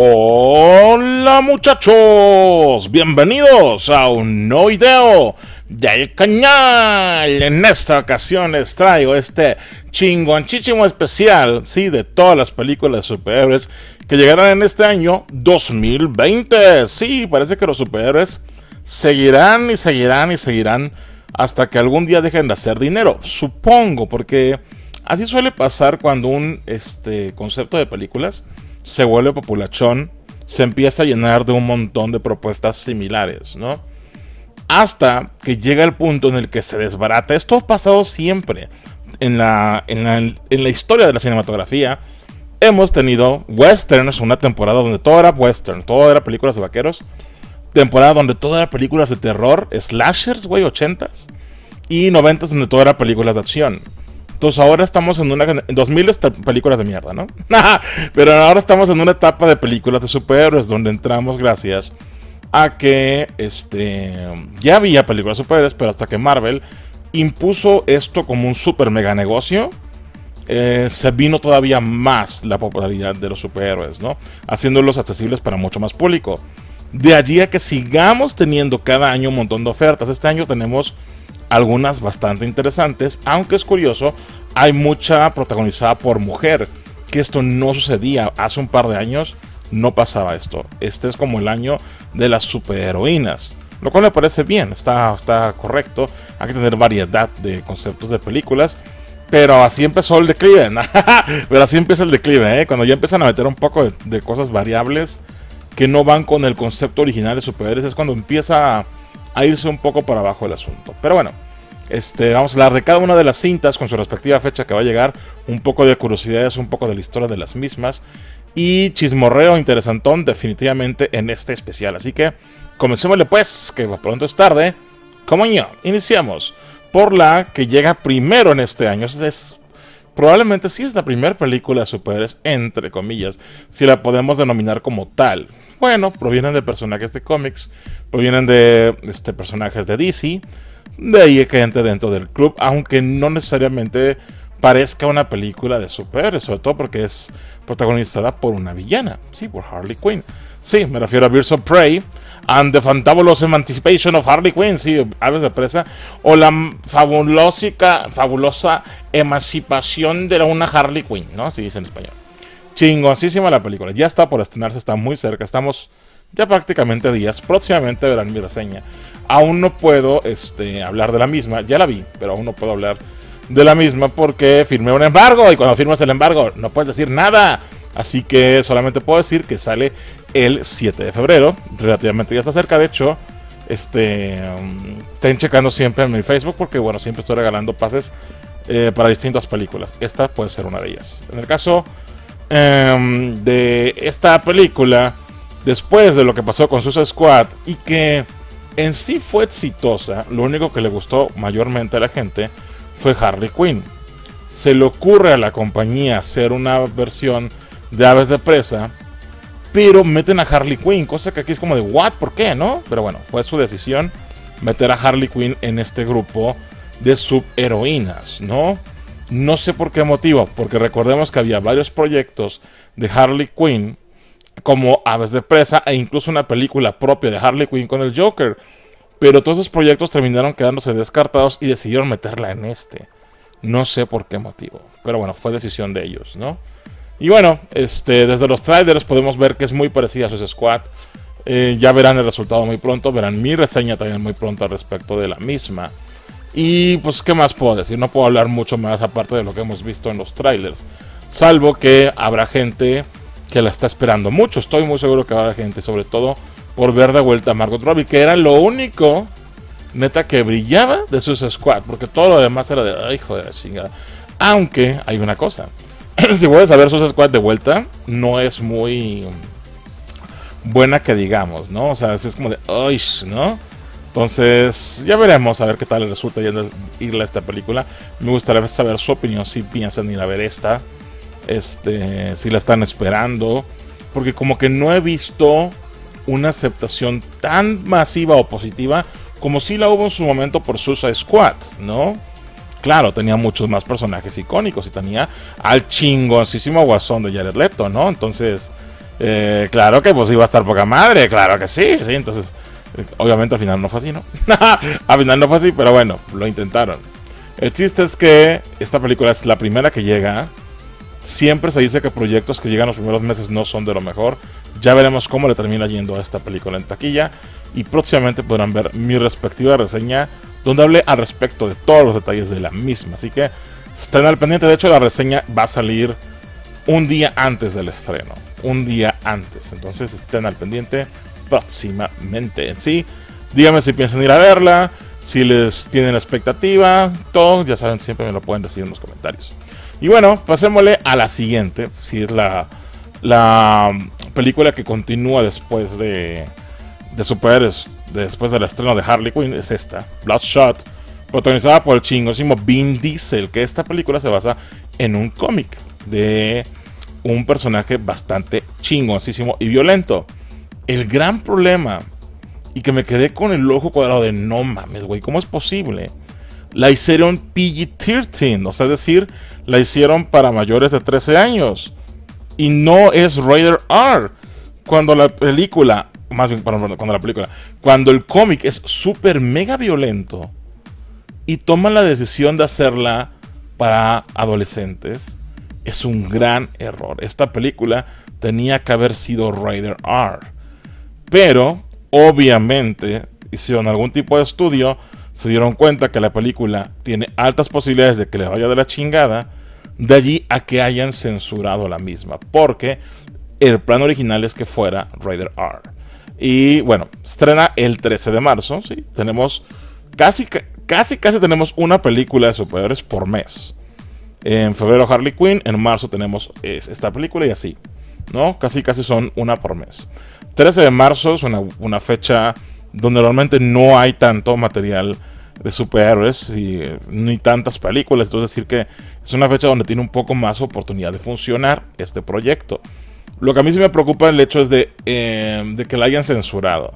Hola muchachos, bienvenidos a un nuevo video del canal. En esta ocasión les traigo este chingonchísimo especial, sí, de todas las películas de superhéroes que llegarán en este año 2020. Sí, parece que los superhéroes seguirán y seguirán y seguirán hasta que algún día dejen de hacer dinero, supongo, porque así suele pasar cuando un concepto de películas se vuelve populachón, se empieza a llenar de un montón de propuestas similares, ¿no? Hasta que llega el punto en el que se desbarata. Esto ha pasado siempre en la historia de la cinematografía. Hemos tenido westerns, una temporada donde todo era western, todo era películas de vaqueros, temporada donde todo era películas de terror, slashers, güey, 80s, y 90s donde todo era películas de acción. Entonces ahora estamos en 2000 películas de mierda, ¿no? Pero ahora estamos en una etapa de películas de superhéroes donde entramos gracias a que ya había películas de superhéroes, pero hasta que Marvel impuso esto como un super mega negocio, se vino todavía más la popularidad de los superhéroes, ¿no? Haciéndolos accesibles para mucho más público. De allí a que sigamos teniendo cada año un montón de ofertas. Este año tenemos algunas bastante interesantes, aunque es curioso, hay mucha protagonizada por mujer, que esto no sucedía hace un par de años, no pasaba esto. Este es como el año de las superheroínas, lo cual me parece bien, está correcto. Hay que tener variedad de conceptos de películas, pero así empezó el declive. Pero así empieza el declive, cuando ya empiezan a meter un poco de cosas variables que no van con el concepto original de superhéroes, es cuando empieza a irse un poco para abajo el asunto. Pero bueno, vamos a hablar de cada una de las cintas con su respectiva fecha que va a llegar, un poco de curiosidades, un poco de la historia de las mismas y chismorreo interesantón definitivamente en este especial. Así que comencémosle pues, que pronto es tarde. Como yo, iniciamos por la que llega primero en este año. Probablemente sí es la primera película de superhéroes, entre comillas, si la podemos denominar como tal. Bueno, provienen de personajes de cómics, provienen de personajes de DC, de ahí que entre dentro del club, aunque no necesariamente parezca una película de superhéroes, sobre todo porque es protagonizada por una villana, sí, por Harley Quinn. Sí, me refiero a Birds of Prey and the Fantabulous Emancipation of Harley Quinn, sí, Aves de Presa, o la fabulosa emancipación de una Harley Quinn, ¿no? Así dice en español. Chingosísima la película, ya está por estrenarse, está muy cerca, estamos ya prácticamente días, próximamente verán mi reseña. Aún no puedo hablar de la misma, ya la vi, pero aún no puedo hablar de la misma porque firmé un embargo, y cuando firmas el embargo no puedes decir nada. Así que solamente puedo decir que sale el 7 de febrero, relativamente ya está cerca. De hecho, estén checando siempre en mi Facebook porque, bueno, siempre estoy regalando pases para distintas películas. Esta puede ser una de ellas. En el caso de esta película, después de lo que pasó con Suicide Squad y que en sí fue exitosa, lo único que le gustó mayormente a la gente fue Harley Quinn. Se le ocurre a la compañía hacer una versión de Aves de Presa, pero meten a Harley Quinn, cosa que aquí es como de ¿what? ¿Por qué? ¿No? Pero bueno, fue su decisión meter a Harley Quinn en este grupo de subheroínas, ¿no? No sé por qué motivo, porque recordemos que había varios proyectos de Harley Quinn como Aves de Presa e incluso una película propia de Harley Quinn con el Joker, pero todos esos proyectos terminaron quedándose descartados y decidieron meterla en no sé por qué motivo, pero bueno, fue decisión de ellos, ¿no? Y bueno, desde los trailers podemos ver que es muy parecida a Suicide Squad. Ya verán el resultado muy pronto, verán mi reseña también muy pronto al respecto de la misma. Y pues, ¿qué más puedo decir? No puedo hablar mucho más aparte de lo que hemos visto en los trailers, salvo que habrá gente que la está esperando mucho. Estoy muy seguro que habrá gente, sobre todo por ver de vuelta a Margot Robbie, que era lo único neta que brillaba de Suicide Squad, porque todo lo demás era de ay, joder, chingada. Aunque hay una cosa, si vuelves a ver Suicide Squad de vuelta, no es muy buena que digamos, ¿no? O sea, es como de ay, ¿no? Entonces, ya veremos a ver qué tal les resulta irle a esta película. Me gustaría saber su opinión, si piensan ir a ver esta, si la están esperando, porque como que no he visto una aceptación tan masiva o positiva como si la hubo en su momento por Suicide Squad, ¿no? Claro, tenía muchos más personajes icónicos y tenía al chingoncísimo Guasón de Jared Leto, ¿no? Entonces, Claro que pues iba a estar poca madre, claro que sí, sí, entonces obviamente al final no fue así, ¿no? Al final no fue así, pero bueno, lo intentaron. El chiste es que esta película es la primera que llega. Siempre se dice que proyectos que llegan los primeros meses no son de lo mejor. Ya veremos cómo le termina yendo a esta película en taquilla. Y próximamente podrán ver mi respectiva reseña, donde hablé al respecto de todos los detalles de la misma. Así que estén al pendiente. De hecho, la reseña va a salir un día antes del estreno. Un día antes. Entonces estén al pendiente próximamente. En sí, díganme si piensan ir a verla, si les tienen expectativa. Todo, ya saben, siempre me lo pueden decir en los comentarios. Y bueno, pasémosle a la siguiente. Si es la película que continúa después de superhéroes, después del estreno de Harley Quinn, es esta, Bloodshot, protagonizada por el chingosísimo Vin Diesel, que esta película se basa en un cómic de un personaje bastante chingosísimo y violento. El gran problema, y que me quedé con el ojo cuadrado de no mames, güey, ¿cómo es posible? La hicieron PG-13, o sea, es decir, la hicieron para mayores de 13 años. Y no es rated R. Cuando la película, más bien, cuando el cómic es súper mega violento y toman la decisión de hacerla para adolescentes, es un gran error. Esta película tenía que haber sido rated R. Pero, obviamente, hicieron algún tipo de estudio, se dieron cuenta que la película tiene altas posibilidades de que le vaya de la chingada, de allí a que hayan censurado la misma, porque el plan original es que fuera rated R. Y bueno, estrena el 13 de marzo, ¿sí? Tenemos casi tenemos una película de superhéroes por mes. En febrero Harley Quinn, en marzo tenemos esta película y así, ¿no? Casi son una por mes. 13 de marzo es una fecha donde normalmente no hay tanto material de superhéroes y ni tantas películas, entonces decir que es una fecha donde tiene un poco más oportunidad de funcionar este proyecto. Lo que a mí sí me preocupa el hecho es de que la hayan censurado.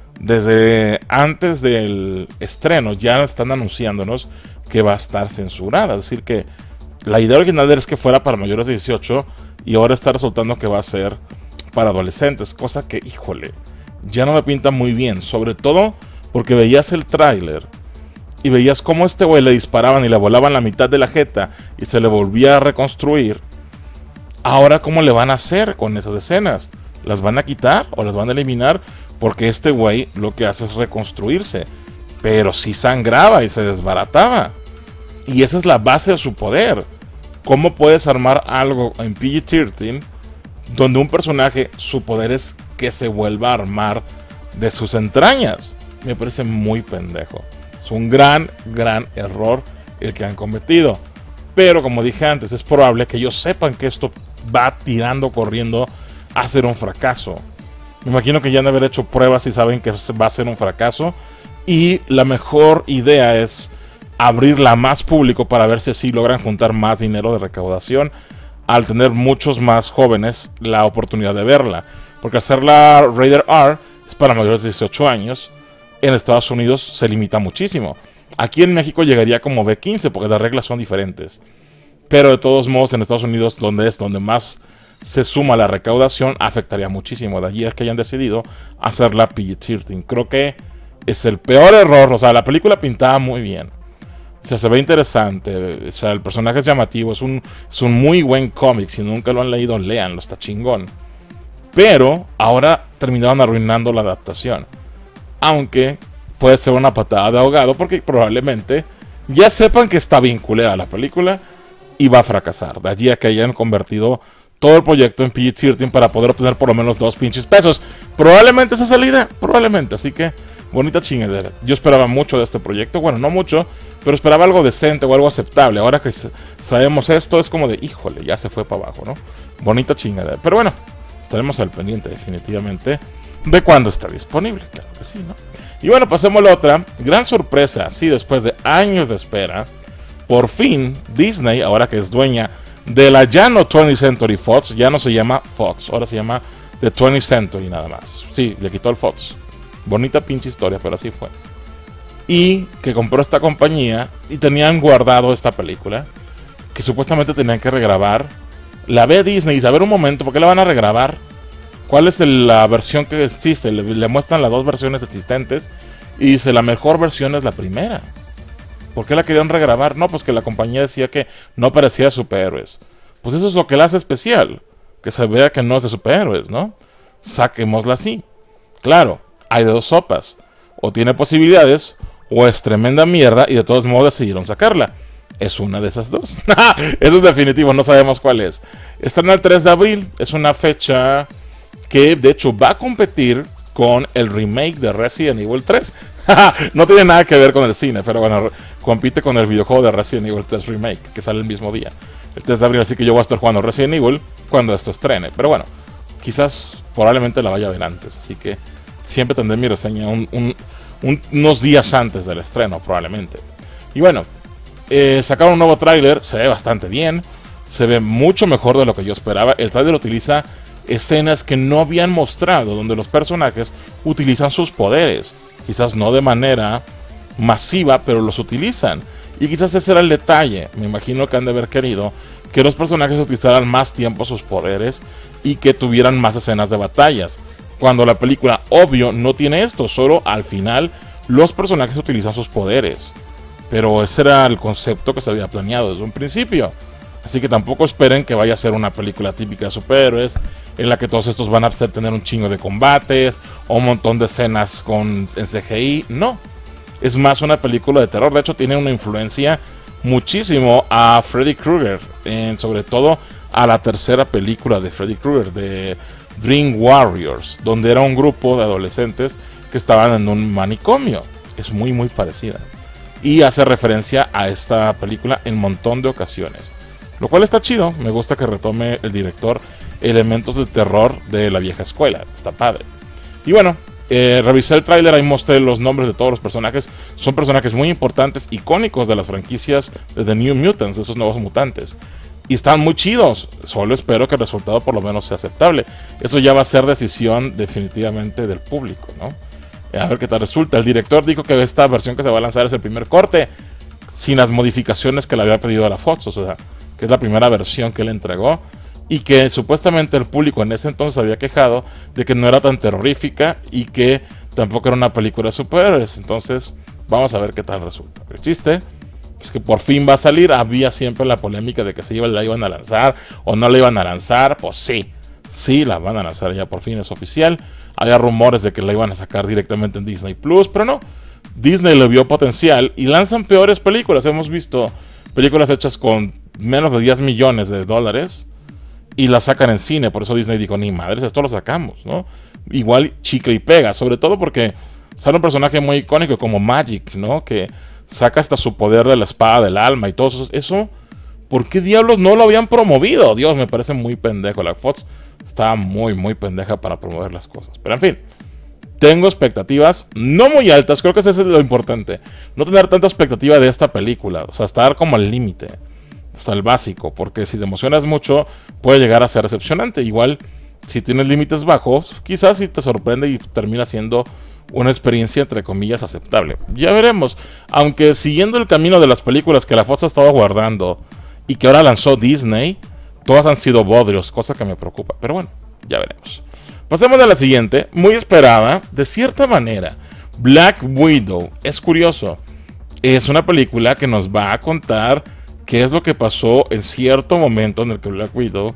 Desde antes del estreno ya están anunciándonos que va a estar censurada, es decir que la idea original es que fuera para mayores de 18 y ahora está resultando que va a ser para adolescentes, cosa que, híjole, ya no me pinta muy bien, sobre todo porque veías el tráiler y veías cómo este güey le disparaban y le volaban la mitad de la jeta y se le volvía a reconstruir. Ahora, ¿cómo le van a hacer con esas escenas? ¿Las van a quitar o las van a eliminar? Porque este güey lo que hace es reconstruirse, pero sí sangraba y se desbarataba. Y esa es la base de su poder. ¿Cómo puedes armar algo en PG-13 donde un personaje, su poder es que se vuelva a armar de sus entrañas? Me parece muy pendejo. Es un gran error el que han cometido. Pero como dije antes, es probable que ellos sepan que esto va corriendo a ser un fracaso. Me imagino que ya han de haber hecho pruebas y saben que va a ser un fracaso. Y la mejor idea es abrirla a más público para ver si así logran juntar más dinero de recaudación, al tener muchos más jóvenes la oportunidad de verla. Porque hacerla rated R es para mayores de 18 años. En Estados Unidos se limita muchísimo. Aquí en México llegaría como B15 porque las reglas son diferentes. Pero de todos modos en Estados Unidos, donde más se suma la recaudación, afectaría muchísimo. De allí es que hayan decidido hacerla PG-13. Creo que es el peor error. O sea, la película pintaba muy bien. O sea, se ve interesante. O sea, el personaje es llamativo. Es un muy buen cómic. Si nunca lo han leído, léanlo. Está chingón. Pero ahora terminaron arruinando la adaptación. Aunque puede ser una patada de ahogado porque probablemente ya sepan que está bien culera la película y va a fracasar. De allí a que hayan convertido todo el proyecto en PG-13 para poder obtener por lo menos 2 pinches pesos. Probablemente esa salida, probablemente. Así que, bonita chingadera. Yo esperaba mucho de este proyecto. Bueno, no mucho, pero esperaba algo decente o algo aceptable. Ahora que sabemos esto, es como de, híjole, ya se fue para abajo, ¿no? Bonita chingadera. Pero bueno, estaremos al pendiente definitivamente de cuándo está disponible. Claro que sí, ¿no? Y bueno, pasemos a la otra. Gran sorpresa, sí, después de años de espera, por fin Disney, ahora que es dueña de la ya no 20th Century Fox, ya no se llama Fox, ahora se llama The 20th Century nada más. Sí, le quitó el Fox. Bonita pinche historia, pero así fue. Y que compró esta compañía y tenían guardado esta película, que supuestamente tenían que regrabar. La ve Disney y dice, a ver un momento, ¿por qué la van a regrabar? ¿Cuál es la versión que existe? Le muestran las dos versiones existentes y dice, la mejor versión es la primera. ¿Por qué la querían regrabar? No, pues que la compañía decía que no parecía de superhéroes. Pues eso es lo que la hace especial, que se vea que no es de superhéroes, ¿no? Saquémosla así. Claro, hay de dos sopas. O tiene posibilidades, o es tremenda mierda y de todos modos decidieron sacarla. Es una de esas dos. Eso es definitivo, no sabemos cuál es. Estrena el 3 de abril, es una fecha que de hecho va a competir con el remake de Resident Evil 3. No tiene nada que ver con el cine, pero bueno, compite con el videojuego de Resident Evil 3 Remake, que sale el mismo día, el 3 de abril, así que yo voy a estar jugando Resident Evil cuando esto estrene. Pero bueno, quizás probablemente la vaya a ver antes, así que siempre tendré mi reseña unos días antes del estreno, probablemente. Y bueno, sacaron un nuevo tráiler, se ve bastante bien, se ve mucho mejor de lo que yo esperaba. El tráiler utiliza escenas que no habían mostrado, donde los personajes utilizan sus poderes, quizás no de manera masiva, pero los utilizan. Y quizás ese era el detalle. Me imagino que han de haber querido que los personajes utilizaran más tiempo sus poderes y que tuvieran más escenas de batallas, cuando la película, obvio, no tiene esto. Solo al final los personajes utilizan sus poderes, pero ese era el concepto que se había planeado desde un principio. Así que tampoco esperen que vaya a ser una película típica de superhéroes, en la que todos estos van a tener un chingo de combates o un montón de escenas en CGI. No, es más una película de terror. De hecho, tiene una influencia muchísimo a Freddy Krueger, sobre todo a la tercera película de Freddy Krueger, de Dream Warriors, donde era un grupo de adolescentes que estaban en un manicomio. Es muy muy parecida y hace referencia a esta película en un montón de ocasiones, lo cual está chido. Me gusta que retome el director elementos de terror de la vieja escuela, está padre. Y bueno, revisé el tráiler, ahí mostré los nombres de todos los personajes. Son personajes muy importantes, icónicos de las franquicias de The New Mutants, de esos nuevos mutantes, y están muy chidos. Solo espero que el resultado por lo menos sea aceptable. Eso ya va a ser decisión definitivamente del público, ¿no? A ver qué tal resulta. El director dijo que esta versión que se va a lanzar es el primer corte, sin las modificaciones que le había pedido a la Fox, o sea, que es la primera versión que le entregó, y que supuestamente el público en ese entonces había quejado de que no era tan terrorífica y que tampoco era una película de superhéroes. Entonces vamos a ver qué tal resulta. El chiste es que por fin va a salir. Había siempre la polémica de que si la iban a lanzar o no la iban a lanzar. Pues sí la van a lanzar, ya por fin es oficial. Había rumores de que la iban a sacar directamente en Disney Plus, pero no. Disney le vio potencial y lanzan peores películas. Hemos visto películas hechas con menos de 10 millones de dólares y la sacan en cine. Por eso Disney dijo, ni madres, esto lo sacamos, ¿no? Igual chicle y pega, sobre todo porque sale un personaje muy icónico como Magic, ¿no? Que saca hasta su poder de la espada del alma y todo eso. Eso, ¿por qué diablos no lo habían promovido? Dios, me parece muy pendejo. La Fox está muy, muy pendeja para promover las cosas. Pero en fin, tengo expectativas no muy altas. Creo que eso es lo importante. No tener tanta expectativa de esta película. O sea, estar como al límite, hasta el básico, porque si te emocionas mucho puede llegar a ser decepcionante. Igual si tienes límites bajos, quizás si te sorprende y termina siendo una experiencia entre comillas aceptable. Ya veremos, aunque siguiendo el camino de las películas que la Fox ha estado guardando y que ahora lanzó Disney, todas han sido bodrios, cosa que me preocupa, pero bueno, ya veremos. Pasemos a la siguiente, muy esperada de cierta manera, Black Widow. Es curioso, es una película que nos va a contar qué es lo que pasó en cierto momento en el que Black Widow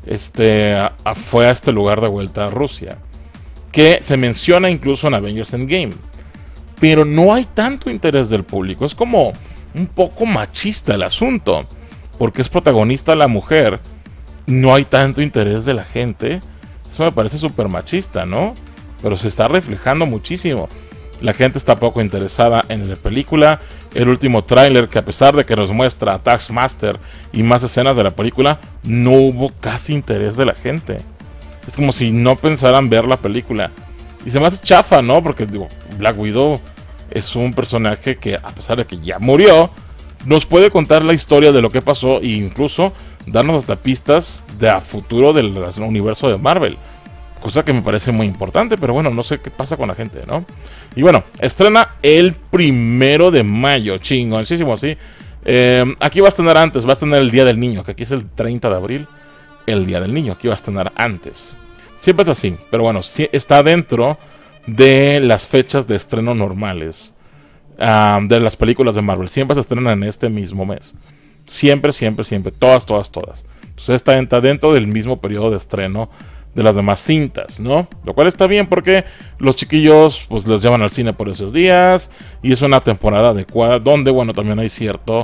fue a este lugar de vuelta a Rusia, que se menciona incluso en Avengers Endgame, pero no hay tanto interés del público. Es como un poco machista el asunto, porque es protagonista la mujer, no hay tanto interés de la gente. Eso me parece súper machista, ¿no? Pero se está reflejando muchísimo. La gente está poco interesada en la película. El último tráiler, que a pesar de que nos muestra a Taskmaster y más escenas de la película, no hubo casi interés de la gente. Es como si no pensaran ver la película. Y se me hace chafa, ¿no? Porque digo, Black Widow es un personaje que, a pesar de que ya murió, nos puede contar la historia de lo que pasó e incluso darnos hasta pistas de a futuro del universo de Marvel. Cosa que me parece muy importante, pero bueno, no sé qué pasa con la gente, ¿no? Y bueno, estrena el 1 de mayo, chingoncísimo, ¿sí? Aquí va a estrenar antes, va a estrenar el Día del Niño, que aquí es el 30 de abril, el Día del Niño, aquí va a estrenar antes. Siempre es así, pero bueno, sí está dentro de las fechas de estreno normales de las películas de Marvel. Siempre se estrenan en este mismo mes. Siempre, siempre, siempre. Todas, todas, todas. Entonces está dentro del mismo periodo de estreno de las demás cintas, ¿no? Lo cual está bien porque los chiquillos pues los llevan al cine por esos días y es una temporada adecuada donde, bueno, también hay cierto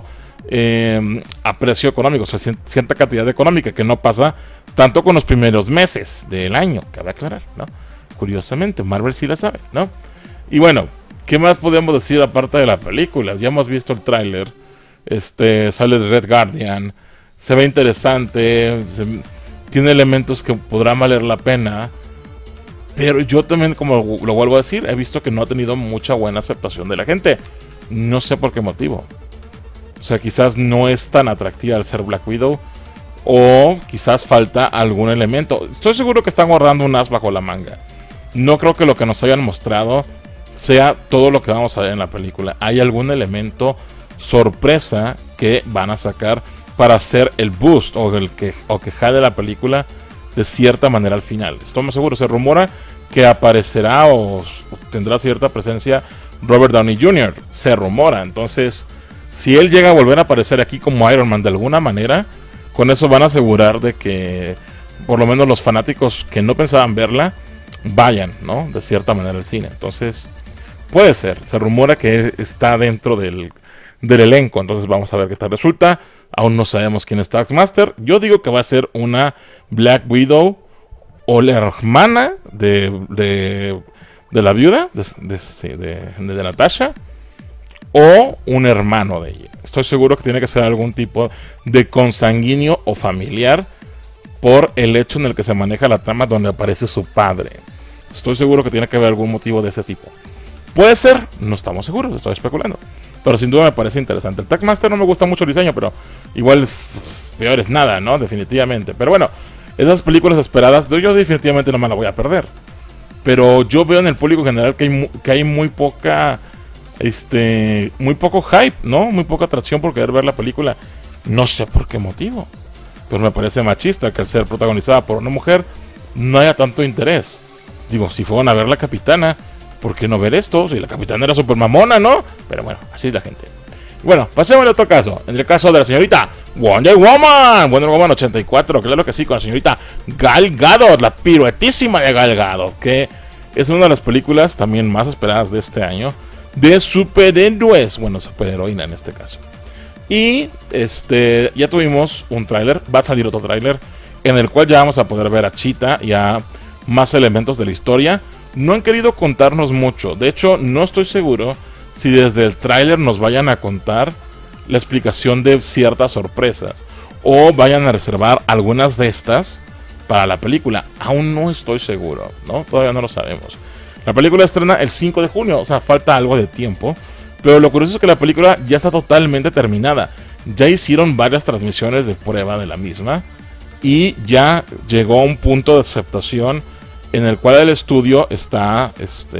aprecio económico, o sea, cierta cantidad económica que no pasa tanto con los primeros meses del año, cabe aclarar, ¿no? Curiosamente, Marvel sí la sabe, ¿no? Y bueno, ¿qué más podemos decir aparte de la película? Ya hemos visto el tráiler, sale de Red Guardian, se ve interesante, tiene elementos que podrán valer la pena, pero yo también, como lo vuelvo a decir, he visto que no ha tenido mucha buena aceptación de la gente. No sé por qué motivo. O sea, quizás no es tan atractiva al ser Black Widow, o quizás falta algún elemento. Estoy seguro que están guardando un as bajo la manga. No creo que lo que nos hayan mostrado sea todo lo que vamos a ver en la película. Hay algún elemento sorpresa que van a sacar para hacer el boost o que jale la película de cierta manera al final. Estoy muy seguro. Se rumora que aparecerá o tendrá cierta presencia Robert Downey Jr. Se rumora. Entonces, si él llega a volver a aparecer aquí como Iron Man de alguna manera, con eso van a asegurar de que por lo menos los fanáticos que no pensaban verla vayan, ¿no? De cierta manera al cine. Entonces, puede ser. Se rumora que está dentro del elenco. Entonces vamos a ver qué tal resulta. Aún no sabemos quién es Taskmaster. Yo digo que va a ser una Black Widow o la hermana de la viuda de Natasha, o un hermano de ella. Estoy seguro que tiene que ser algún tipo de consanguíneo o familiar por el hecho en el que se maneja la trama donde aparece su padre. Estoy seguro que tiene que haber algún motivo de ese tipo. Puede ser, no estamos seguros, estoy especulando. Pero sin duda me parece interesante. El Taskmaster no me gusta mucho el diseño, pero igual peor es nada, ¿no? Definitivamente. Pero bueno, esas películas esperadas, yo definitivamente no me la voy a perder. Pero yo veo en el público general que hay muy poca, muy poco hype, ¿no? Muy poca atracción por querer ver la película. No sé por qué motivo. Pero me parece machista que al ser protagonizada por una mujer no haya tanto interés. Digo, si fueron a ver La Capitana, ¿por qué no ver esto? Si La Capitana era super mamona, ¿no? Pero bueno, así es la gente. Bueno, pasemos al otro caso. En el caso de la señorita Wonder Woman 84, claro que sí, con la señorita Gal Gadot, la piruetísima de Gal Gadot, que es una de las películas también más esperadas de este año de superhéroes, bueno, superheroína en este caso. Y ya tuvimos un tráiler, va a salir otro tráiler en el cual ya vamos a poder ver a Cheetah y a más elementos de la historia. No han querido contarnos mucho, de hecho no estoy seguro si desde el tráiler nos vayan a contar la explicación de ciertas sorpresas o vayan a reservar algunas de estas para la película. Aún no estoy seguro, ¿no? Todavía no lo sabemos. La película estrena el 5 de junio, o sea, falta algo de tiempo. Pero lo curioso es que la película ya está totalmente terminada. Ya hicieron varias transmisiones de prueba de la misma y ya llegó a un punto de aceptación en el cual el estudio está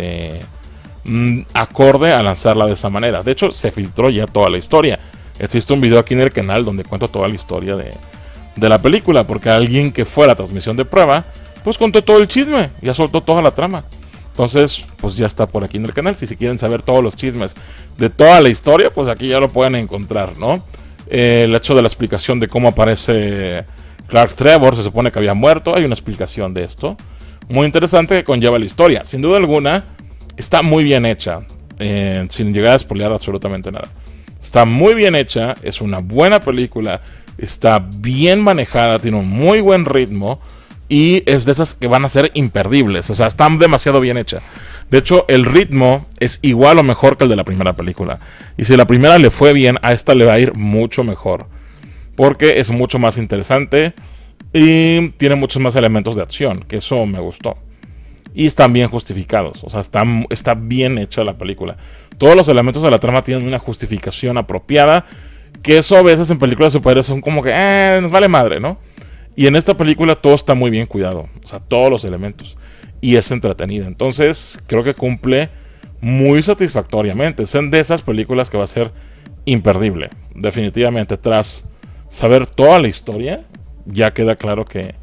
acorde a lanzarla de esa manera. De hecho, se filtró ya toda la historia. Existe un video aquí en el canal donde cuento toda la historia de la película, porque alguien que fue a la transmisión de prueba pues contó todo el chisme, ya soltó toda la trama. Entonces, pues ya está por aquí en el canal. Si quieren saber todos los chismes de toda la historia, pues aquí ya lo pueden encontrar, ¿no? El hecho de la explicación de cómo aparece Clark Trevor, se supone que había muerto. Hay una explicación de esto muy interesante que conlleva la historia. Sin duda alguna, está muy bien hecha, sin llegar a spoilear absolutamente nada. Está muy bien hecha, es una buena película, está bien manejada, tiene un muy buen ritmo. Y es de esas que van a ser imperdibles. O sea, están demasiado bien hechas. De hecho, el ritmo es igual o mejor que el de la primera película. Y si la primera le fue bien, a esta le va a ir mucho mejor. Porque es mucho más interesante y tiene muchos más elementos de acción, que eso me gustó. Y están bien justificados. O sea, está bien hecha la película. Todos los elementos de la trama tienen una justificación apropiada. Que eso a veces en películas de superhéroes son como que nos vale madre, ¿no? Y en esta película todo está muy bien cuidado. O sea, todos los elementos. Y es entretenida. Entonces, creo que cumple muy satisfactoriamente. Es de esas películas que va a ser imperdible. Definitivamente. Tras saber toda la historia, ya queda claro que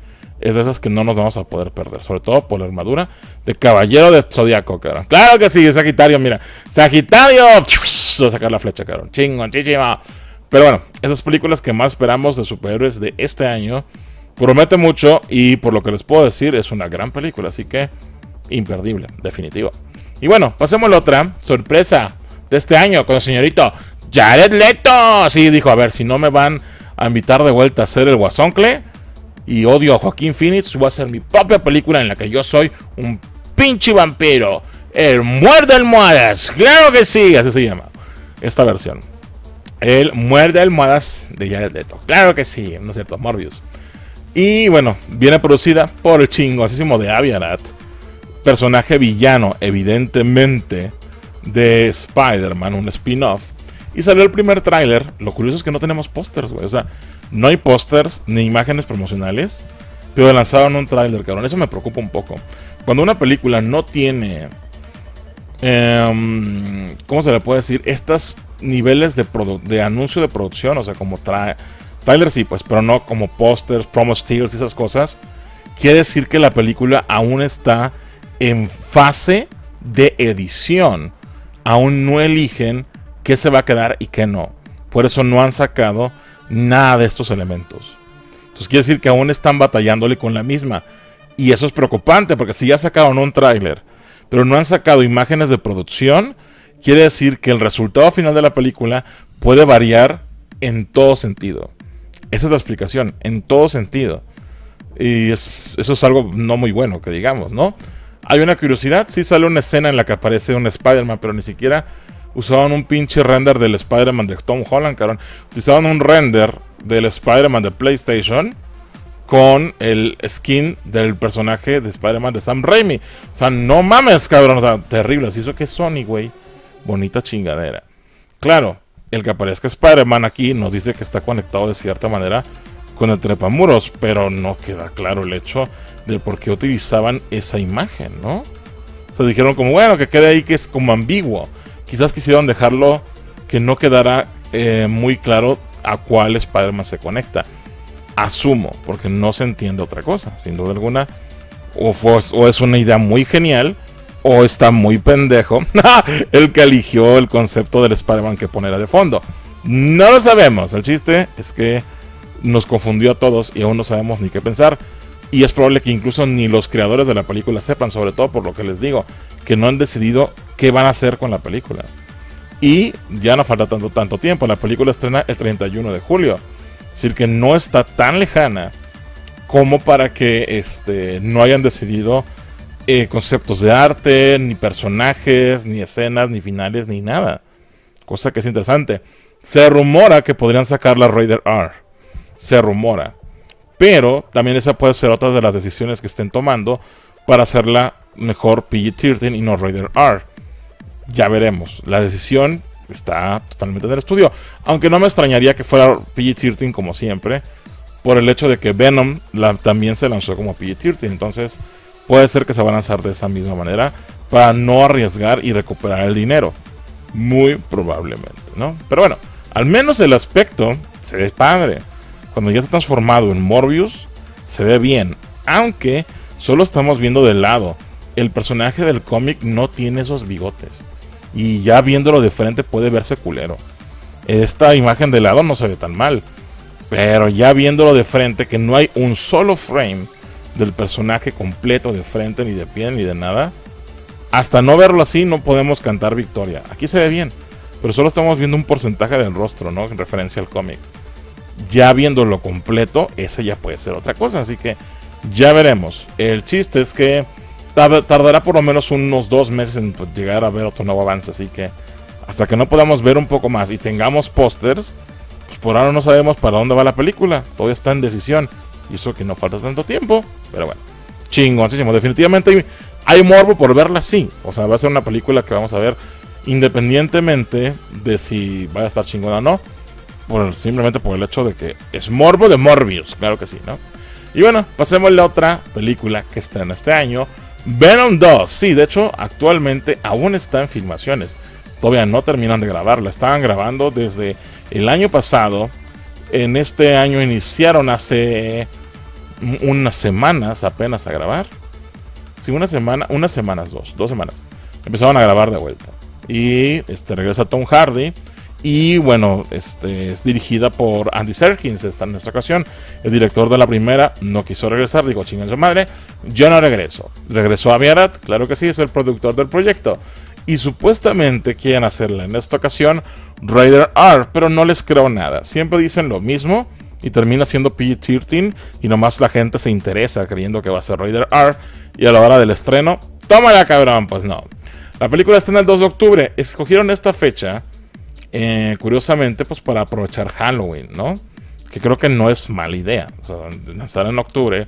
es de esas que no nos vamos a poder perder, sobre todo por la armadura de Caballero de Zodíaco, cabrón. Claro que sí, Sagitario, mira, Sagitario, voy a sacar la flecha, cabrón, chingón, chichima. Pero bueno, esas películas que más esperamos de superhéroes de este año, promete mucho y por lo que les puedo decir, es una gran película, así que imperdible, definitivo. Y bueno, pasemos a la otra sorpresa de este año con el señorito Jared Leto. Sí, dijo, a ver, si no me van a invitar de vuelta a hacer el Guasoncle y odio a Joaquín Phoenix, voy a hacer mi propia película en la que yo soy un pinche vampiro, el muerde almohadas. Claro que sí, así se llama esta versión, el muerde almohadas de Jared Leto. Claro que sí, no es cierto, Morbius. Y bueno, viene producida por el chingosísimo de Avi Arad, personaje villano evidentemente de Spider-Man, un spin-off. Y salió el primer tráiler. Lo curioso es que no tenemos pósters, güey. O sea, no hay pósters ni imágenes promocionales, pero lanzaron un tráiler, cabrón. Eso me preocupa un poco. Cuando una película no tiene, ¿cómo se le puede decir? Estos niveles de anuncio de producción, o sea, como tráiler sí, pues, pero no como pósters, promo stills y esas cosas. Quiere decir que la película aún está en fase de edición. Aún no eligen qué se va a quedar y qué no. Por eso no han sacado nada de estos elementos. Entonces quiere decir que aún están batallándole con la misma. Y eso es preocupante, porque si ya sacaron un tráiler, pero no han sacado imágenes de producción, quiere decir que el resultado final de la película puede variar en todo sentido. Esa es la explicación, en todo sentido. Y eso es algo no muy bueno, que digamos, ¿no? Hay una curiosidad, sí sale una escena en la que aparece un Spider-Man, pero ni siquiera usaban un pinche render del Spider-Man de Tom Holland, cabrón. Utilizaban un render del Spider-Man de PlayStation con el skin del personaje de Spider-Man de Sam Raimi. O sea, no mames, cabrón. O sea, terrible. Así hizo que Sony, güey. Bonita chingadera. Claro, el que aparezca Spider-Man aquí nos dice que está conectado de cierta manera con el trepamuros, pero no queda claro el hecho de por qué utilizaban esa imagen, ¿no? O sea, dijeron como, bueno, que quede ahí, que es como ambiguo. Quizás quisieron dejarlo que no quedara muy claro a cuál Spider-Man se conecta. Asumo, porque no se entiende otra cosa, sin duda alguna. O es una idea muy genial, o está muy pendejo el que eligió el concepto del Spider-Man que ponerá de fondo. No lo sabemos. El chiste es que nos confundió a todos y aún no sabemos ni qué pensar. Y es probable que incluso ni los creadores de la película sepan, sobre todo por lo que les digo, que no han decidido qué van a hacer con la película. Y ya no falta tanto tiempo. La película estrena el 31 de julio. Es decir, que no está tan lejana como para que no hayan decidido conceptos de arte, ni personajes, ni escenas, ni finales, ni nada. Cosa que es interesante. Se rumora que podrían sacar la Rated R. Se rumora. Pero también esa puede ser otra de las decisiones que estén tomando para hacerla mejor PG-13 y no Rated R. Ya veremos. La decisión está totalmente en el estudio. Aunque no me extrañaría que fuera PG-13 como siempre, por el hecho de que Venom también se lanzó como PG-13. Entonces puede ser que se va a lanzar de esa misma manera para no arriesgar y recuperar el dinero. Muy probablemente, ¿no? Pero bueno, al menos el aspecto se ve padre. Cuando ya está transformado en Morbius, se ve bien. Aunque solo estamos viendo de lado. El personaje del cómic no tiene esos bigotes. Y ya viéndolo de frente puede verse culero. Esta imagen de lado no se ve tan mal. Pero ya viéndolo de frente, que no hay un solo frame del personaje completo de frente, ni de pie, ni de nada. Hasta no verlo así no podemos cantar victoria. Aquí se ve bien. Pero solo estamos viendo un porcentaje del rostro, ¿no? En referencia al cómic. Ya viéndolo completo, ese ya puede ser otra cosa. Así que ya veremos. El chiste es que tardará por lo menos unos 2 meses en llegar a ver otro nuevo avance. Así que hasta que no podamos ver un poco más y tengamos pósters, pues por ahora no sabemos para dónde va la película. Todavía está en decisión. Y eso que no falta tanto tiempo. Pero bueno, chingoncísimo. Definitivamente hay morbo por verla, sí. O sea, va a ser una película que vamos a ver independientemente de si va a estar chingona o no. Simplemente por el hecho de que es morbo de Morbius, claro que sí, ¿no? Y bueno, pasemos a la otra película que estrena este año, Venom 2. Sí, de hecho, actualmente aún está en filmaciones. Todavía no terminan de grabarla. Estaban grabando desde el año pasado. En este año iniciaron hace unas semanas apenas a grabar. Sí, una semana, unas semanas, dos semanas. Empezaron a grabar de vuelta. Y regresa Tom Hardy. Y bueno, es dirigida por Andy Serkis en esta ocasión. El director de la primera no quiso regresar, dijo, chingan su madre, yo no regreso. Regresó a Arad, claro que sí, es el productor del proyecto. Y supuestamente quieren hacerla en esta ocasión Rated R, pero no les creo nada. Siempre dicen lo mismo y termina siendo PG-13 y nomás la gente se interesa creyendo que va a ser Rated R. Y a la hora del estreno, tómala cabrón, pues no. La película está en el 2 de octubre. Escogieron esta fecha, curiosamente, pues para aprovechar Halloween, ¿no? Que creo que no es mala idea. O sea, lanzar en octubre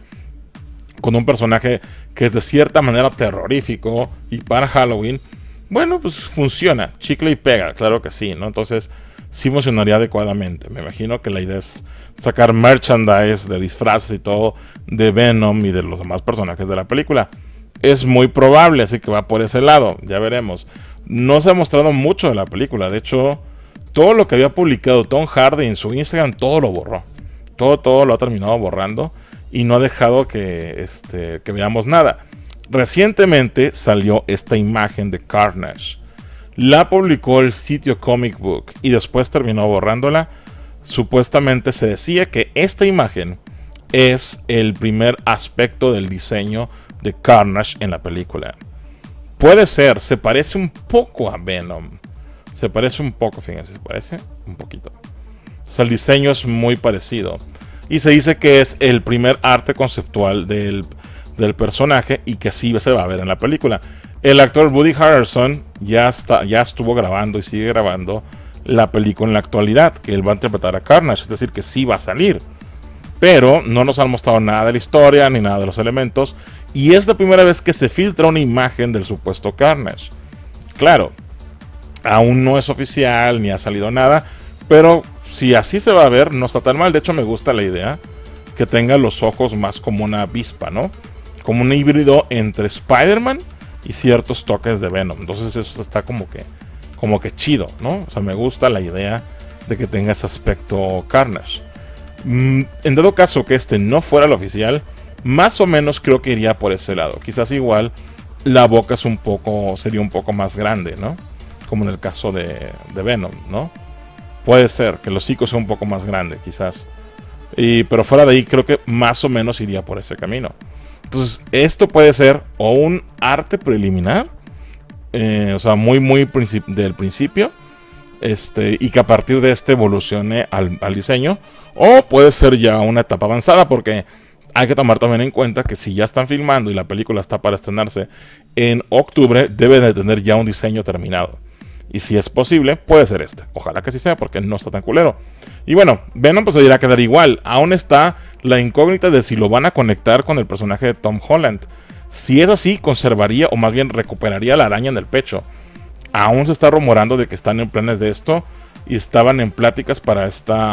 con un personaje que es de cierta manera terrorífico y para Halloween, bueno, pues funciona. Chicle y pega, claro que sí, ¿no? Entonces, sí funcionaría adecuadamente. Me imagino que la idea es sacar merchandise de disfraces y todo de Venom y de los demás personajes de la película. Es muy probable, así que va por ese lado, ya veremos. No se ha mostrado mucho de la película, de hecho, todo lo que había publicado Tom Hardy en su Instagram, todo lo borró. Todo lo ha terminado borrando y no ha dejado que veamos nada. Recientemente salió esta imagen de Carnage. La publicó el sitio Comic Book y después terminó borrándola. Supuestamente se decía que esta imagen es el primer aspecto del diseño de Carnage en la película. Puede ser, se parece un poco a Venom. Se parece un poco, fíjense, se parece un poquito. O sea, el diseño es muy parecido. Y se dice que es el primer arte conceptual del personaje y que así se va a ver en la película. El actor Woody Harrelson ya estuvo grabando y sigue grabando la película en la actualidad, que él va a interpretar a Carnage, es decir, que sí va a salir. Pero no nos han mostrado nada de la historia ni nada de los elementos. Y es la primera vez que se filtra una imagen del supuesto Carnage. Claro, aún no es oficial ni ha salido nada, pero si así se va a ver, no está tan mal. De hecho, me gusta la idea que tenga los ojos más como una avispa, ¿no? Como un híbrido entre Spider-Man y ciertos toques de Venom. Entonces eso está como que chido, ¿no? O sea, me gusta la idea de que tenga ese aspecto Carnage. En dado caso que este no fuera el oficial, más o menos creo que iría por ese lado. Quizás igual la boca sería un poco más grande, ¿no? Como en el caso de Venom, ¿no? Puede ser que el hocico sea un poco más grande, quizás. Pero fuera de ahí creo que más o menos iría por ese camino. Entonces esto puede ser o un arte preliminar, o sea, muy del principio, y que a partir de este evolucione al diseño, o puede ser ya una etapa avanzada, porque hay que tomar también en cuenta que si ya están filmando y la película está para estrenarse en octubre, debe de tener ya un diseño terminado. Y si es posible, puede ser este. Ojalá que sí sea, porque no está tan culero. Y bueno, Venom pues se irá a quedar igual. Aún está la incógnita de si lo van a conectar con el personaje de Tom Holland. Si es así, conservaría o más bien recuperaría la araña en el pecho. Aún se está rumorando de que están en planes de esto y estaban en pláticas para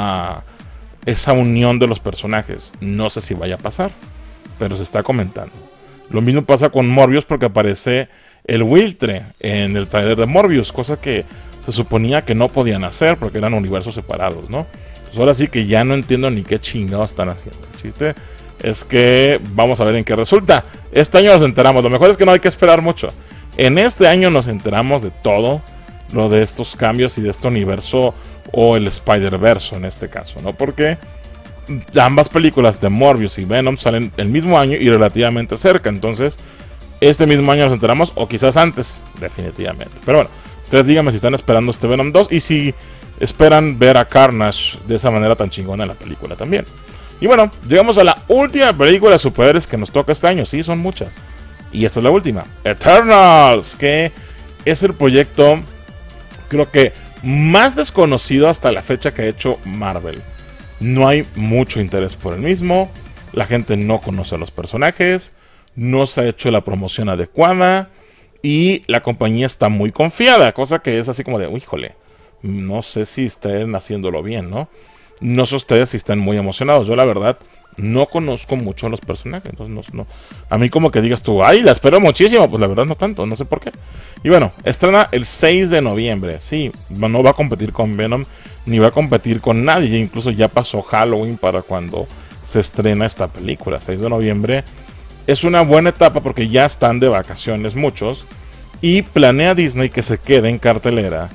esa unión de los personajes. No sé si vaya a pasar, pero se está comentando. Lo mismo pasa con Morbius, porque aparece el Wiltre en el trailer de Morbius, cosa que se suponía que no podían hacer porque eran universos separados, ¿no? Pues ahora sí que ya no entiendo ni qué chingados están haciendo. El chiste es que vamos a ver en qué resulta. Este año nos enteramos, lo mejor es que no hay que esperar mucho. En este año nos enteramos de todo lo de estos cambios y de este universo, o el Spider-Verse en este caso, ¿no? Porque ambas películas de Morbius y Venom salen el mismo año y relativamente cerca. Entonces, este mismo año nos enteramos, o quizás antes, definitivamente. Pero bueno, ustedes díganme si están esperando este Venom 2 y si esperan ver a Carnage de esa manera tan chingona en la película también. Y bueno, llegamos a la última película de superhéroes que nos toca este año. Sí, son muchas. Y esta es la última, Eternals, que es el proyecto, creo que más desconocido hasta la fecha que ha hecho Marvel. No hay mucho interés por el mismo. La gente no conoce a los personajes. No se ha hecho la promoción adecuada. Y la compañía está muy confiada. Cosa que es así como de, híjole, no sé si estén haciéndolo bien, ¿no? No sé ustedes si están muy emocionados. Yo la verdad no conozco mucho a los personajes. Entonces no. A mí como que digas tú, ay, la espero muchísimo. Pues la verdad no tanto, no sé por qué. Y bueno, estrena el 6 de noviembre. Sí, no va a competir con Venom, ni va a competir con nadie. Incluso ya pasó Halloween para cuando se estrena esta película. 6 de noviembre es una buena etapa porque ya están de vacaciones muchos. Y planea Disney que se quede en cartelera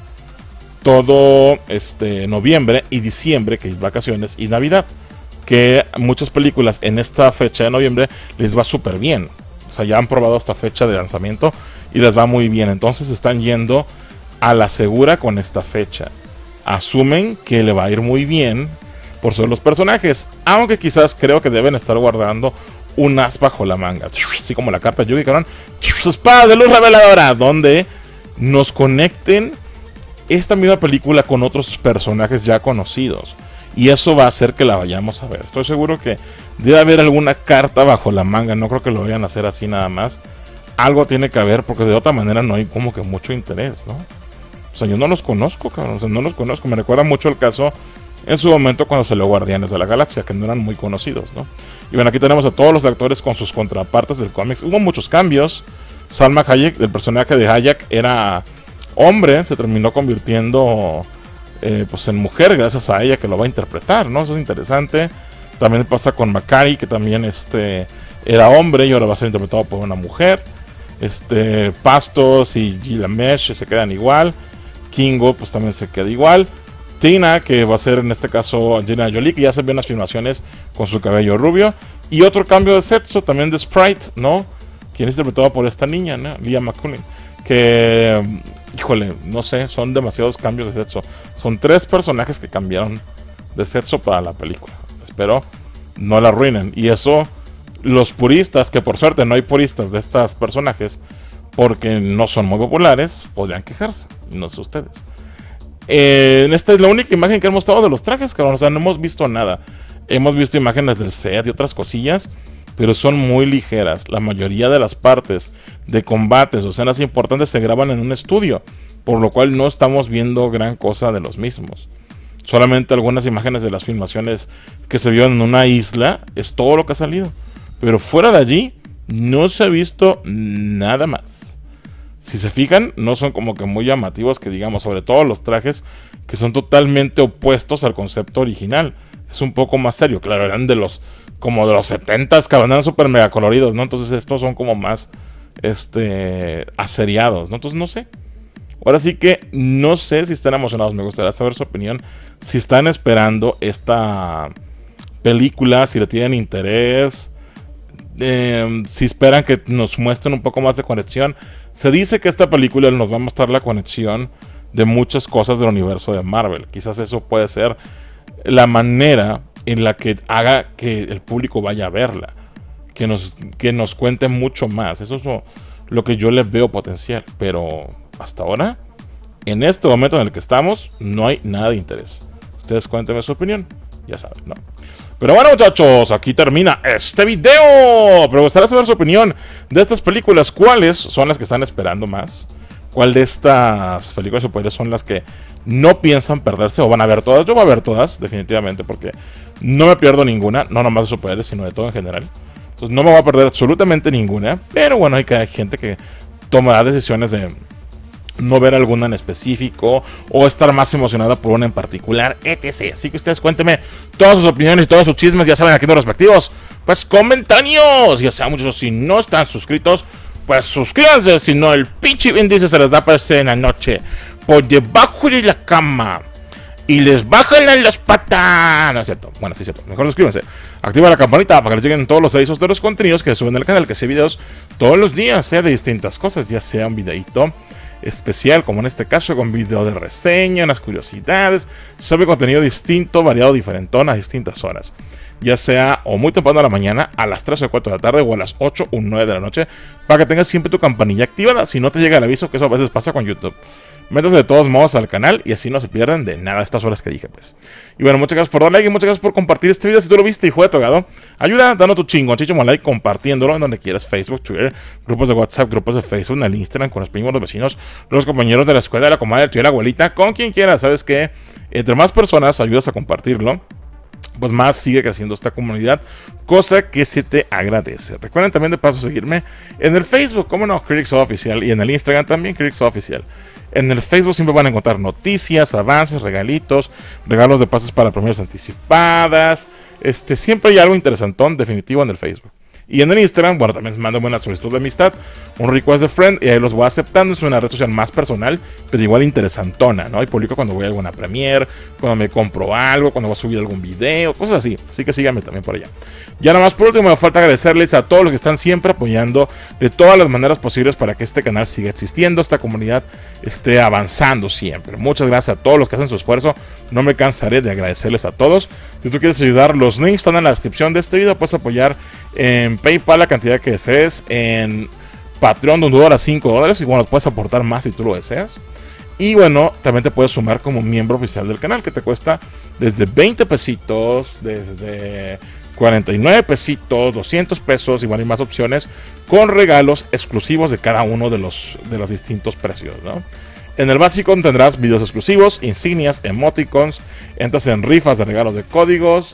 todo noviembre y diciembre, que es vacaciones, y Navidad. Que muchas películas en esta fecha de noviembre les va súper bien. O sea, ya han probado esta fecha de lanzamiento y les va muy bien. Entonces están yendo a la segura con esta fecha. Asumen que le va a ir muy bien por ser los personajes. Aunque quizás creo que deben estar guardando un as bajo la manga. Así como la carta Yugi Karon. Su espada de luz reveladora. Donde nos conecten esta misma película con otros personajes ya conocidos. Y eso va a hacer que la vayamos a ver. Estoy seguro que debe haber alguna carta bajo la manga. No creo que lo vayan a hacer así nada más. Algo tiene que haber, porque de otra manera no hay como que mucho interés, ¿no? O sea, yo no los conozco, cabrón. O sea, no los conozco. Me recuerda mucho el caso en su momento cuando salió Guardianes de la Galaxia, que no eran muy conocidos, ¿no? Y bueno, aquí tenemos a todos los actores con sus contrapartes del cómics. Hubo muchos cambios. Salma Hayek, el personaje de Hayek, era hombre. Se terminó convirtiendo pues en mujer gracias a ella, que lo va a interpretar, ¿no? Eso es interesante. También pasa con Macari, que también era hombre y ahora va a ser interpretado por una mujer. Pastos y Gilamesh se quedan igual. Kingo pues también se queda igual. Tina, que va a ser en este caso Angelina Jolie, que ya se ven las filmaciones con su cabello rubio. Y otro cambio de sexo también de Sprite, ¿no? Quien es interpretado por esta niña, ¿no? Leah McCullin. Que, híjole, no sé, son demasiados cambios de sexo. Son 3 personajes que cambiaron de sexo para la película. Espero no la arruinen. Y eso, los puristas, que por suerte no hay puristas de estos personajes, porque no son muy populares, podrían quejarse. No sé ustedes. Esta es la única imagen que hemos mostrado de los trajes, cabrón. O sea, no hemos visto nada. Hemos visto imágenes del set y otras cosillas, pero son muy ligeras. La mayoría de las partes de combates o escenas importantes se graban en un estudio, por lo cual no estamos viendo gran cosa de los mismos. Solamente algunas imágenes de las filmaciones que se vio en una isla, es todo lo que ha salido. Pero fuera de allí, no se ha visto nada más. Si se fijan, no son como que muy llamativos, que digamos, sobre todo los trajes que son totalmente opuestos al concepto original. Es un poco más serio, claro, eran como de los 70s, que eran súper mega coloridos, ¿no? Entonces estos son como más, aseriados, ¿no? Entonces no sé. Ahora sí que no sé si están emocionados, me gustaría saber su opinión. Si están esperando esta película, si le tienen interés, si esperan que nos muestren un poco más de conexión. Se dice que esta película nos va a mostrar la conexión de muchas cosas del universo de Marvel. Quizás eso puede ser la manera en la que haga que el público vaya a verla. Que nos cuente mucho más. Eso es lo que yo les veo potencial. Pero hasta ahora, en este momento en el que estamos, no hay nada de interés. Ustedes cuéntenme su opinión. Ya saben, ¿no? Pero bueno, muchachos, aquí termina este video. Pero me gustaría saber su opinión de estas películas. ¿Cuáles son las que están esperando más? ¿Cuál de estas películas superhéroes son las que no piensan perderse o van a ver todas? Yo voy a ver todas, definitivamente, porque no me pierdo ninguna. No nomás de superhéroes, sino de todo en general. Entonces no me voy a perder absolutamente ninguna. Pero bueno, hay gente que toma decisiones de no ver alguna en específico o estar más emocionada por una en particular, etc. Así que ustedes cuéntenme todas sus opiniones y todos sus chismes, ya saben, aquí en los respectivos pues comentarios. Ya sea, muchachos, si no están suscritos, pues suscríbanse, si no el pinche índice se les da a aparecer en la noche por debajo de la cama y les bajan en las patas. No es cierto, bueno, sí es cierto, mejor suscríbanse, activa la campanita para que les lleguen todos los avisos de los contenidos que suben al canal, que sé videos todos los días, sea de distintas cosas, ya sea un videito especial, como en este caso, con video de reseña, unas curiosidades, sube contenido distinto, variado, diferentón a distintas horas, ya sea o muy temprano a la mañana, a las 3 o 4 de la tarde, o a las 8 o 9 de la noche, para que tengas siempre tu campanilla activada, si no te llega el aviso, que eso a veces pasa con YouTube. Métanse de todos modos al canal y así no se pierden de nada estas horas que dije, pues. Y bueno, muchas gracias por dar like y muchas gracias por compartir este video si tú lo viste y fue de tu agrado. Ayuda dando tu chingoncísimo like, compartiéndolo en donde quieras, Facebook, Twitter, grupos de WhatsApp, grupos de Facebook, en el Instagram, con los primos, los vecinos, los compañeros de la escuela, la comadre, el tío, la abuelita, con quien quieras. ¿Sabes qué? Entre más personas ayudas a compartirlo, pues más sigue creciendo esta comunidad, cosa que se te agradece. Recuerden también de paso seguirme en el Facebook, como no, Critics Oficial, y en el Instagram también, Critics Oficial. En el Facebook siempre van a encontrar noticias, avances, regalitos, regalos de pases para premios anticipadas. Siempre hay algo interesantón definitivo en el Facebook. Y en el Instagram, bueno, también mando buena solicitud de amistad, un request de friend, y ahí los voy aceptando. Es una red social más personal, pero igual interesantona, ¿no? Y publico cuando voy a alguna premiere, cuando me compro algo, cuando voy a subir algún video, cosas así. Así que síganme también por allá. Ya nada más por último, me falta agradecerles a todos los que están siempre apoyando de todas las maneras posibles para que este canal siga existiendo, esta comunidad esté avanzando siempre. Muchas gracias a todos los que hacen su esfuerzo. No me cansaré de agradecerles a todos. Si tú quieres ayudar, los links están en la descripción de este video. Puedes apoyar en PayPal la cantidad que desees, en Patreon de $1 a $5, y bueno, puedes aportar más si tú lo deseas. Y bueno, también te puedes sumar como miembro oficial del canal, que te cuesta desde 20 pesitos, desde 49 pesitos, 200 pesos, igual hay más opciones, con regalos exclusivos de cada uno de los distintos precios, ¿no? En el básico tendrás videos exclusivos, insignias, emoticons, entras en rifas de regalos de códigos,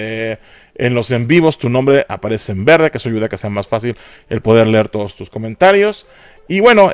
en los en vivos tu nombre aparece en verde, que eso ayuda a que sea más fácil el poder leer todos tus comentarios. Y bueno,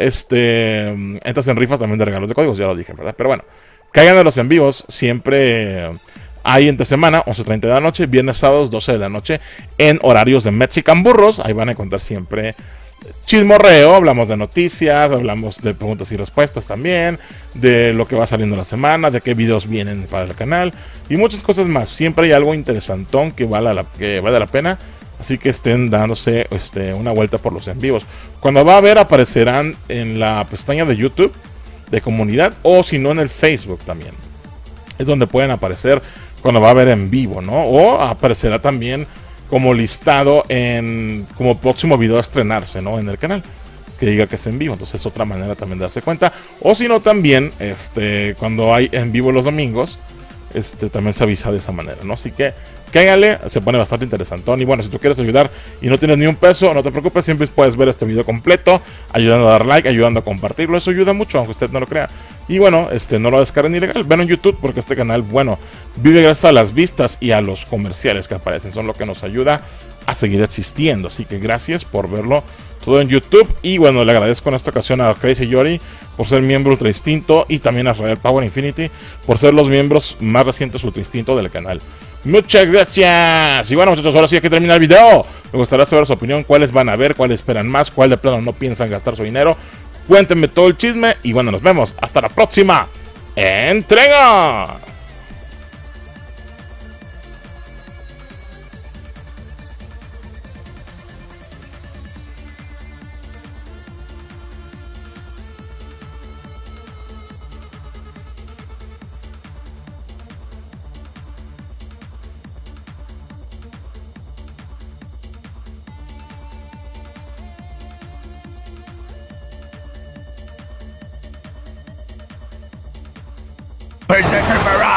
entras en rifas también de regalos de códigos, ya lo dije, ¿verdad? Pero bueno, caigan a los en vivos, siempre hay entre semana, 11:30 de la noche, viernes, sábados, 12 de la noche, en horarios de Mexican Burros. Ahí van a encontrar siempre chismorreo, hablamos de noticias, hablamos de preguntas y respuestas también, de lo que va saliendo la semana, de qué videos vienen para el canal y muchas cosas más. Siempre hay algo interesantón que vale la pena, así que estén dándose una vuelta por los en vivos. Cuando va a haber, aparecerán en la pestaña de YouTube de comunidad, o si no en el Facebook también. Es donde pueden aparecer cuando va a haber en vivo, ¿no? O aparecerá también como listado como próximo video a estrenarse, ¿no? En el canal, que diga que es en vivo. Entonces es otra manera también de darse cuenta. O si no, también cuando hay en vivo los domingos, también se avisa de esa manera, ¿no? Así que cáigale, se pone bastante interesantón. Y bueno, si tú quieres ayudar y no tienes ni un peso, no te preocupes, siempre puedes ver este video completo, ayudando a dar like, ayudando a compartirlo. Eso ayuda mucho, aunque usted no lo crea. Y bueno, no lo descarguen ilegal, ven en YouTube, porque este canal, bueno, vive gracias a las vistas y a los comerciales que aparecen. Son lo que nos ayuda a seguir existiendo. Así que gracias por verlo todo en YouTube. Y bueno, le agradezco en esta ocasión a Crazy Yori por ser miembro Ultra Instinto, y también a Israel Power Infinity por ser los miembros más recientes Ultra Instinto del canal. Muchas gracias. Y bueno, muchachos, ahora sí hay que terminar el video. Me gustaría saber su opinión, cuáles van a ver, cuáles esperan más, cuál de plano no piensan gastar su dinero. Cuéntenme todo el chisme y bueno, nos vemos hasta la próxima entrega. Berserker Barrage!